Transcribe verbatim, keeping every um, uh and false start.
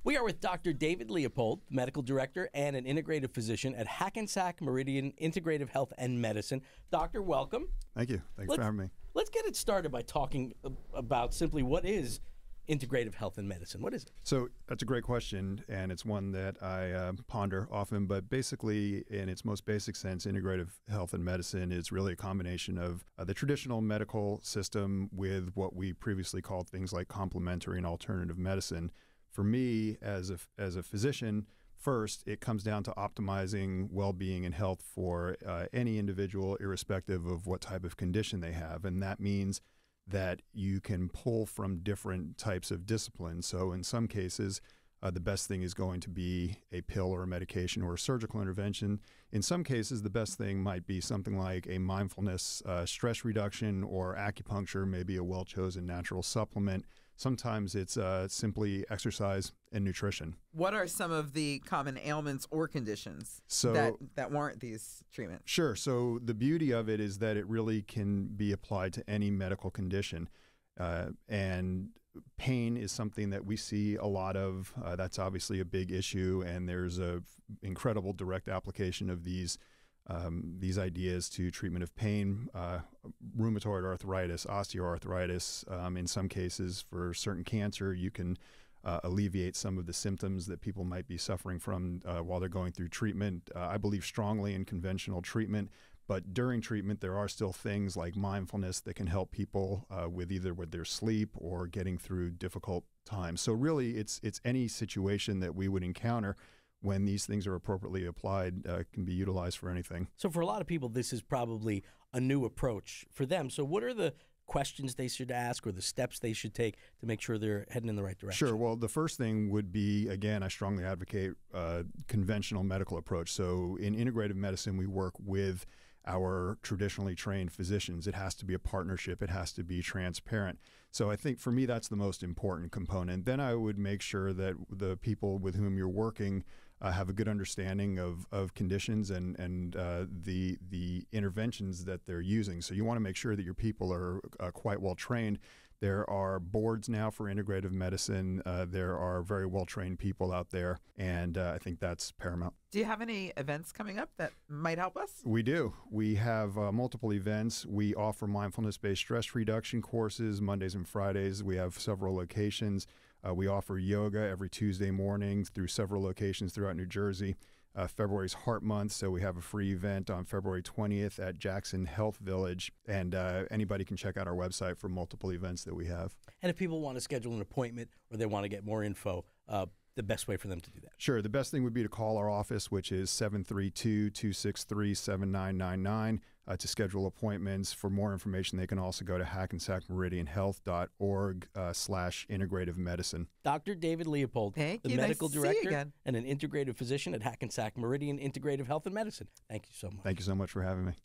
We are with Doctor David Leopold, medical director and an integrative physician at Hackensack Meridian Integrative Health and Medicine. Doctor, welcome. Thank you. Thanks let's, for having me. Let's get it started by talking about simply what is integrative health and medicine. What is it? So that's a great question, and it's one that I uh, ponder often. But basically, in its most basic sense, integrative health and medicine is really a combination of uh, the traditional medical system with what we previously called things like complementary and alternative medicine. For me, as a, as a physician, first, it comes down to optimizing well-being and health for uh, any individual, irrespective of what type of condition they have. And that means that you can pull from different types of disciplines. So in some cases, uh, the best thing is going to be a pill or a medication or a surgical intervention. In some cases, the best thing might be something like a mindfulness uh, stress reduction or acupuncture, maybe a well-chosen natural supplement. Sometimes it's uh, simply exercise and nutrition. What are some of the common ailments or conditions so, that, that warrant these treatments? Sure. So the beauty of it is that it really can be applied to any medical condition. Uh, and pain is something that we see a lot of. Uh, that's obviously a big issue, and there's a f- incredible direct application of these um, these ideas to treatment of pain, uh, rheumatoid arthritis, osteoarthritis. Um, in some cases, for certain cancer, you can uh, alleviate some of the symptoms that people might be suffering from uh, while they're going through treatment. Uh, I believe strongly in conventional treatment. But during treatment, there are still things like mindfulness that can help people uh, with either with their sleep or getting through difficult times. So really, it's it's any situation that we would encounter when these things are appropriately applied uh, can be utilized for anything. So for a lot of people, this is probably a new approach for them. So what are the questions they should ask or the steps they should take to make sure they're heading in the right direction? Sure. Well, the first thing would be, again, I strongly advocate uh, conventional medical approach. So in integrative medicine, we work with our traditionally trained physicians. It has to be a partnership. It has to be transparent. So I think for me, that's the most important component. Then I would make sure that the people with whom you're working uh, have a good understanding of, of conditions and, and uh, the, the interventions that they're using. So you want to make sure that your people are uh, quite well trained. There are boards now for integrative medicine. Uh, there are very well-trained people out there, and uh, I think that's paramount. Do you have any events coming up that might help us? We do. We have uh, multiple events. We offer mindfulness-based stress reduction courses Mondays and Fridays. We have several locations. Uh, we offer yoga every Tuesday morning through several locations throughout New Jersey. Uh, February's Heart Month, so we have a free event on February twentieth at Jackson Health Village, and uh, anybody can check out our website for multiple events that we have. And if people want to schedule an appointment or they want to get more info, uh, the best way for them to do that? Sure. The best thing would be to call our office, which is seven three two, two six three, seven nine nine nine, uh, to schedule appointments. For more information, they can also go to hackensack meridian health dot org uh, slash integrative medicine. Doctor David Leopold, Thank the you. medical Nice to see you director again. and an integrative physician at Hackensack Meridian Integrative Health and Medicine. Thank you so much. Thank you so much for having me.